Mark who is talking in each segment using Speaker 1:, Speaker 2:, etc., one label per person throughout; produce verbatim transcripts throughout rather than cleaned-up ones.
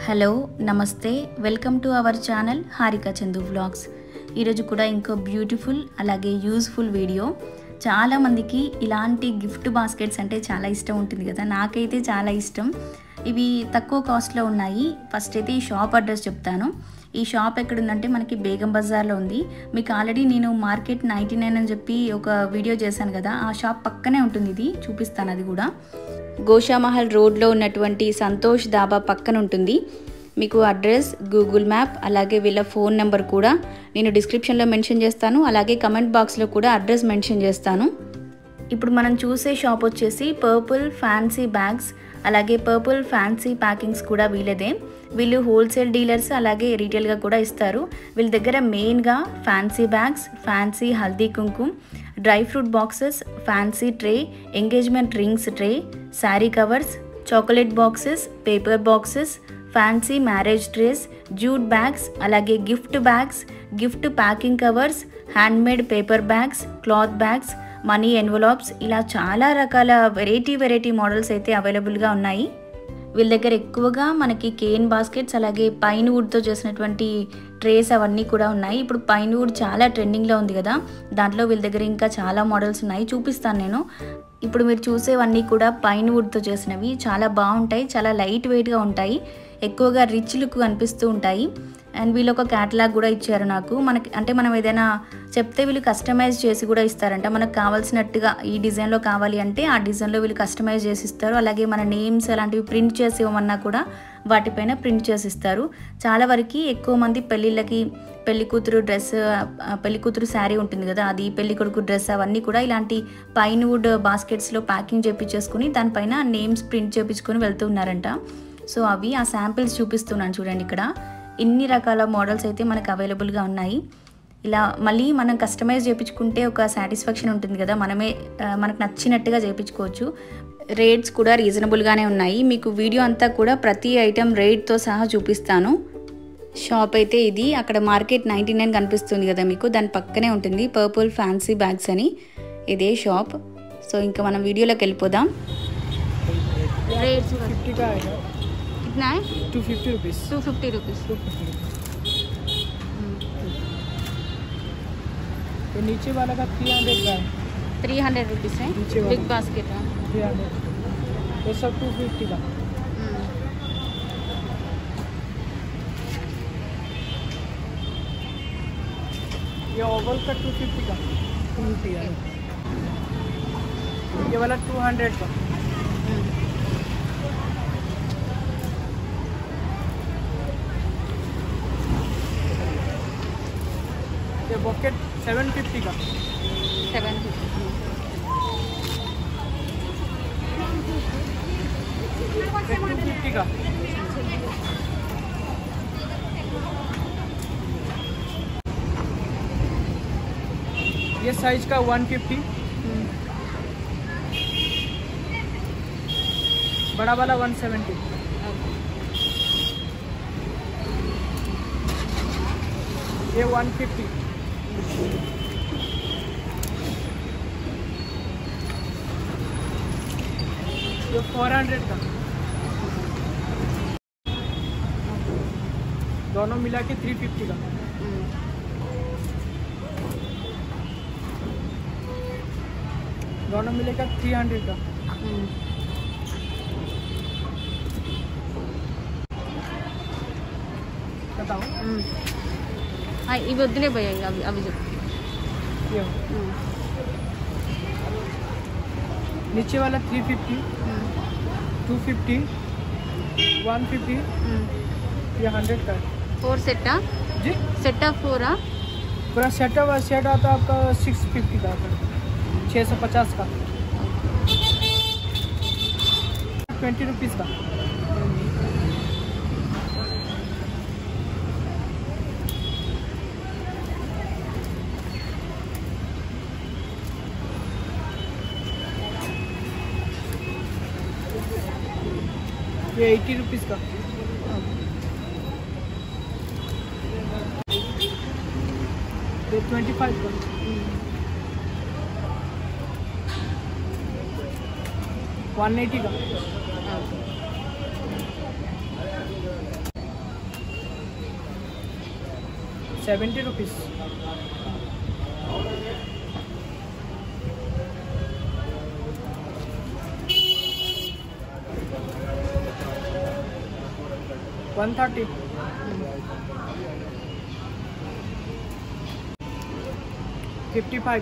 Speaker 1: Hello నమస్తే welcome to our channel Harika Chandu vlogs. ఈరోజు కూడా ఇంకో బ్యూటిఫుల్ అలాగే యూజ్ఫుల్ వీడియో। చాలా మందికి ఇలాంటి గిఫ్ట్ బాస్కెట్స్ అంటే చాలా ఇష్టం ఉంటుంది కదా, నాకైతే చాలా ఇష్టం। ఇవి తక్కువ కాస్ట్లో ఉన్నాయి। ఫస్ట్ అయితే ఈ షాప్ అడ్రస్ చెప్తాను। ఈ షాప్ ఎక్కడుందంటే మనకి బేగం బజార్లో ఉంది। మీకు ఆల్రెడీ నేను మార్కెట్ నైంటీ నైన్ అని చెప్పి ఒక వీడియో చేశాను కదా, ఆ షాప్ పక్కనే ఉంటుంది, ఇది చూపిస్తాను। అది కూడా గోషామహల్ రోడ్లో ఉన్నటువంటి సంతోష్ దాబా పక్కన ఉంటుంది। మీకు అడ్రస్, గూగుల్ మ్యాప్ అలాగే వీళ్ళ ఫోన్ నెంబర్ కూడా నేను డిస్క్రిప్షన్లో మెన్షన్ చేస్తాను, అలాగే కమెంట్ బాక్స్లో కూడా అడ్రస్ మెన్షన్ చేస్తాను। ఇప్పుడు మనం చూసే షాప్ వచ్చేసి పర్పుల్ ఫ్యాన్సీ బ్యాగ్స్ అలాగే పర్పుల్ ఫ్యాన్సీ ప్యాకింగ్స్ కూడా వీళ్ళదే। వీళ్ళు హోల్సేల్ డీలర్స్ అలాగే రీటైల్గా కూడా ఇస్తారు। వీళ్ళ దగ్గర మెయిన్గా fancy bags, fancy haldi kumkum, dry fruit boxes, fancy tray, engagement rings tray, sari covers, chocolate boxes, paper boxes, fancy marriage trays, jute bags అలాగే gift bags, gift packing covers, handmade paper bags, cloth bags, money envelopes, ఇలా చాలా రకాల variety variety models అయితే అవైలబుల్గా ఉన్నాయి। వీళ్ళ దగ్గర ఎక్కువగా మనకి కేన్ బాస్కెట్స్ అలాగే పైన్ వుడ్తో చేసినటువంటి ట్రేస్ అవన్నీ కూడా ఉన్నాయి। ఇప్పుడు పైన్ వుడ్ చాలా ట్రెండింగ్లో ఉంది కదా, దాంట్లో వీళ్ళ దగ్గర ఇంకా చాలా మోడల్స్ ఉన్నాయి, చూపిస్తాను నేను। ఇప్పుడు మీరు చూసేవన్నీ కూడా పైన్ వుడ్తో చేసినవి, చాలా బాగుంటాయి, చాలా లైట్ వెయిట్గా ఉంటాయి, ఎక్కువగా రిచ్ లుక్ అనిపిస్తూ ఉంటాయి। అండ్ వీళ్ళు ఒక క్యాటలాగ్ కూడా ఇచ్చారు నాకు, మనకి అంటే మనం ఏదైనా చెప్తే వీళ్ళు కస్టమైజ్ చేసి కూడా ఇస్తారంట, మనకు కావాల్సినట్టుగా ఈ డిజైన్లో కావాలి అంటే ఆ డిజైన్లో వీళ్ళు కస్టమైజ్ చేసి ఇస్తారు। అలాగే మన నేమ్స్ అలాంటివి ప్రింట్ చేసి ఇవ్వమన్నా కూడా వాటిపైన ప్రింట్ చేసి ఇస్తారు। చాలా వరకు ఎక్కువ మంది పెళ్ళిళ్ళకి పెళ్లి కూతురు డ్రెస్, పెళ్లి కూతురు శారీ ఉంటుంది కదా, అది పెళ్లి కొడుకు డ్రెస్, అవన్నీ కూడా ఇలాంటి పైన్ వుడ్ బాస్కెట్స్లో ప్యాకింగ్ చేపించేసుకుని దానిపైన నేమ్స్ ప్రింట్ చేపించుకొని వెళ్తూ ఉన్నారంట। సో అవి ఆ శాంపిల్స్ చూపిస్తున్నాను చూడండి। ఇక్కడ ఇన్ని రకాల మోడల్స్ అయితే మనకు అవైలబుల్గా ఉన్నాయి। ఇలా మళ్ళీ మనం కస్టమైజ్ చేయించుకుంటే ఒక సాటిస్ఫాక్షన్ ఉంటుంది కదా, మనమే మనకు నచ్చినట్టుగా చేయించుకోవచ్చు। రేట్స్ కూడా రీజనబుల్గానే ఉన్నాయి, మీకు వీడియో అంతా కూడా ప్రతి ఐటెం రేట్తో సహా చూపిస్తాను। షాప్ అయితే ఇది, అక్కడ మార్కెట్ నైంటీ నైన్ కనిపిస్తుంది కదా మీకు, దాని పక్కనే ఉంటుంది పర్పుల్ ఫ్యాన్సీ బ్యాగ్స్ అని, ఇదే షాప్। సో ఇంకా మనం వీడియోలోకి వెళ్ళిపోదాం। రేట్స్ कितना है?
Speaker 2: Two fifty rupees
Speaker 1: two fifty rupees
Speaker 2: two fifty तो नीचे वाला का थ्री हंड्रेड का है,
Speaker 1: थ्री हंड्रेड रुपीज़ है बिग बास्केट है,
Speaker 2: थ्री हंड्रेड ये सब टू फिफ्टी का। ये ओवल का टू फिफ्टी का, टू फिफ्टी है। ये वाला टू हंड्रेड का। ये बॉकेट सेवन फिफ्टी का,
Speaker 1: सेवन फिफ्टी
Speaker 2: टू फिफ्टी का। ये साइज का वन फिफ्टी, बड़ा वाला वन सेवेंटी, ये वन फिफ्टी, ये फोर हंड्रेड का। दोनों मिला के थ्री फिफ्टी का। दोनों मिलेगा थ्री हंड्रेड का। बताओ।
Speaker 1: ఇవి వద్దులే భయ్యా, అవి అవి చెప్పు।
Speaker 2: नीचे वाला three fifty, two fifty, one fifty, ये हंड्रेड का।
Speaker 1: फोर सेटा
Speaker 2: जी,
Speaker 1: सेटा फोरा
Speaker 2: पूरा सेट सेट आता आपका सिक्स फिफ्टी का, छः सौ पचास का, ट्वेंटी रुपीज़ का। ये एटी रुपीज़ का। ये ट्वेंटी फाइव का। वन एटी का। Seventy rupees. One thirty. Fifty five.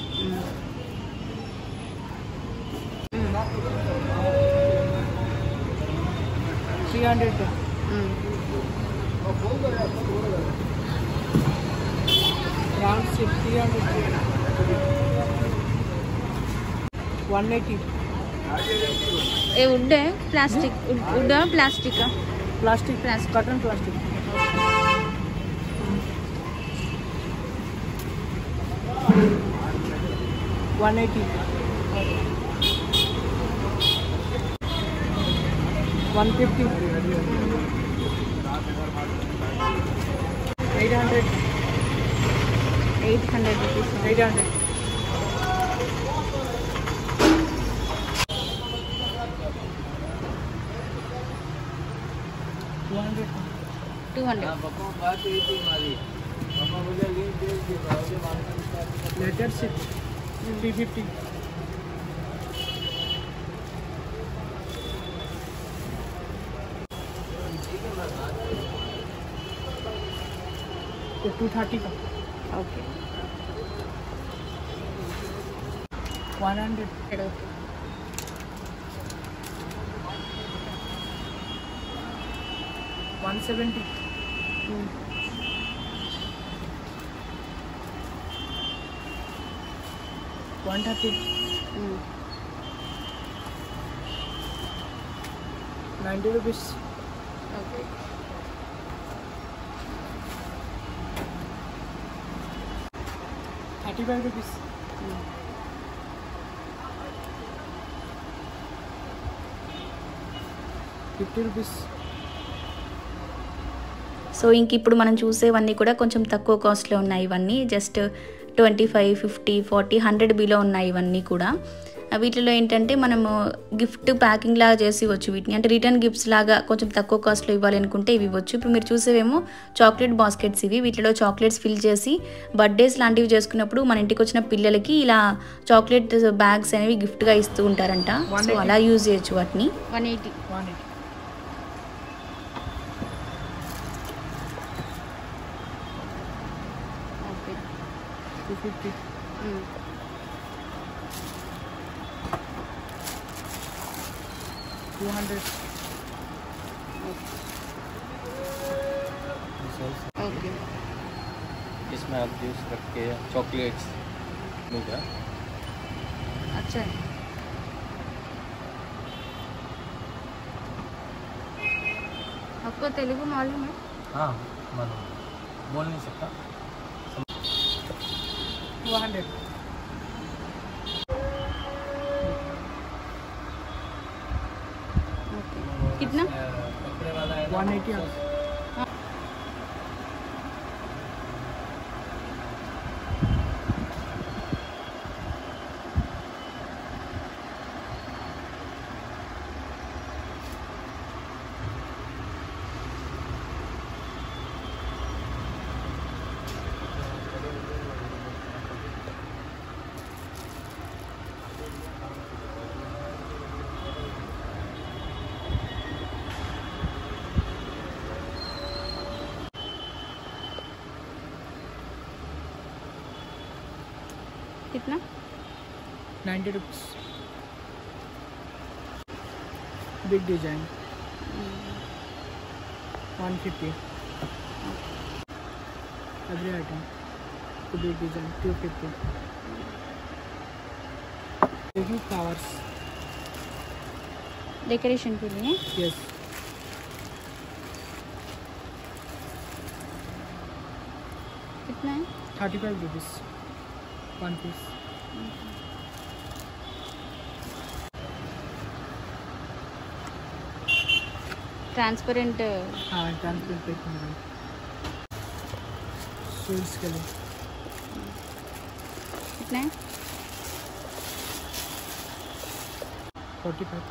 Speaker 2: Three hundred. Round six three hundred. One eighty.
Speaker 1: ये वुड है प्लास्टिक वुड है प्लास्टिक का
Speaker 2: plastic
Speaker 1: Plastic.
Speaker 2: Cotton plastic. One eighty. One fifty. Eight hundred.
Speaker 1: Eight hundred rupees
Speaker 2: eight hundred. Two hundred.
Speaker 1: Two hundred
Speaker 2: later six three fifty. Two thirty का.
Speaker 1: Okay
Speaker 2: one hundred. One seventy. One thirty. Ninety rupees.
Speaker 1: Okay
Speaker 2: thirty five rupees. Fifty rupees.
Speaker 1: So ఇంక ఇప్పుడు మనం చూసేవన్నీ కూడా కొంచెం తక్కువ కాస్ట్లో ఉన్నాయి. ఇవన్నీ just twenty five fifty forty hundred below ఉన్నాయి ఇవన్నీ కూడా. వీటిలో ఏంటంటే మనము గిఫ్ట్ ప్యాకింగ్ లాగా చేసి ఇవ్వచ్చు వీటిని, అంటే రిటర్న్ గిఫ్ట్స్ లాగా కొంచెం తక్కువ కాస్ట్లో ఇవ్వాలి అనుకుంటే ఇవి ఇవ్వచ్చు. ఇప్పుడు మీరు చూసేవేమో చాక్లెట్ బాస్కెట్స్ ఇవి. వీటిలో చాక్లెట్స్ ఫిల్ చేసి బర్త్డేస్ లాంటివి చేసుకున్నప్పుడు మన ఇంటికి వచ్చిన పిల్లలకి ఇలా చాక్లెట్ బ్యాగ్స్ అనేవి గిఫ్ట్గా ఇస్తూ ఉంటారంట. సో అలా యూజ్ చేయొచ్చు వాటిని.
Speaker 2: One eighty. One eighty.
Speaker 1: Okay
Speaker 2: two fifty. Two hundred.
Speaker 1: Okay
Speaker 3: इसमें आप जूस रख के चॉकलेट्स मिलेगा.
Speaker 1: अच्छा है. आपको तेलुगु मालूम है?
Speaker 3: हाँ मालूम, बोल नहीं सकता.
Speaker 2: Two hundred.
Speaker 1: कितना?
Speaker 3: कपड़े वाला है
Speaker 2: वन एटी.
Speaker 1: कितना?
Speaker 2: Ninety rupees. Big design one fifty. Every item तो बिग डिजाइन टू फिफ्टी. देखिए फ्लावर्स
Speaker 1: डेकोरेशन के लिए.
Speaker 2: यस.
Speaker 1: कितना है?
Speaker 2: Thirty five rupees one piece.
Speaker 1: Transparent.
Speaker 2: हाँ ट्रांसपेरेंट पैकिंग है स्वीट्स के लिए.
Speaker 1: कितना है?
Speaker 2: Forty five.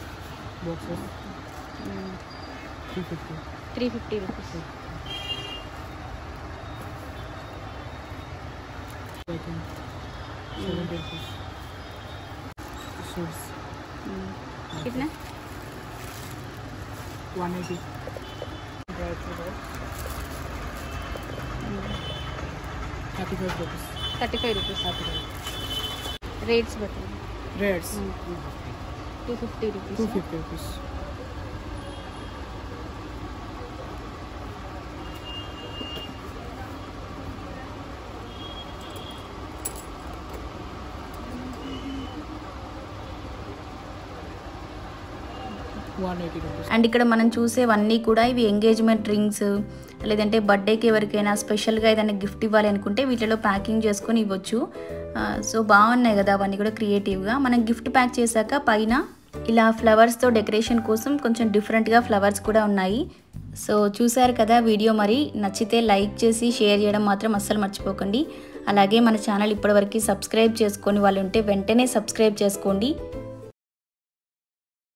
Speaker 2: Boxes three fifty.
Speaker 1: Three fifty rupees.
Speaker 2: think. seventy rupees. Shades.
Speaker 1: कितना
Speaker 2: one eighty. Right, right. thirty-five rupees.
Speaker 1: Thirty five rupees
Speaker 2: thirty-five.
Speaker 1: Rates बताइए
Speaker 2: Reds.
Speaker 1: Two fifty rupees
Speaker 2: two fifty rupees. one eighty rupees.
Speaker 1: And ఇక్కడ మనం చూసేవన్నీ కూడా ఇవి engagement rings లేదంటే బర్త్డేకి ఎవరికైనా స్పెషల్గా ఏదైనా గిఫ్ట్ ఇవ్వాలి అనుకుంటే వీటిలో ప్యాకింగ్ చేసుకొని ఇవ్వచ్చు. సో బాగున్నాయి కదా అవన్నీ కూడా క్రియేటివ్గా. మనం గిఫ్ట్ ప్యాక్ చేశాక పైన ఇలా ఫ్లవర్స్తో డెకరేషన్ కోసం కొంచెం డిఫరెంట్గా ఫ్లవర్స్ కూడా ఉన్నాయి. సో చూసారు కదా వీడియో, మరి నచ్చితే లైక్ చేసి షేర్ చేయడం మాత్రం అస్సలు మర్చిపోకండి. అలాగే మన ఛానల్ ఇప్పటివరకు సబ్స్క్రైబ్ చేసుకొని వాళ్ళు ఉంటే వెంటనే సబ్స్క్రైబ్ చేసుకోండి.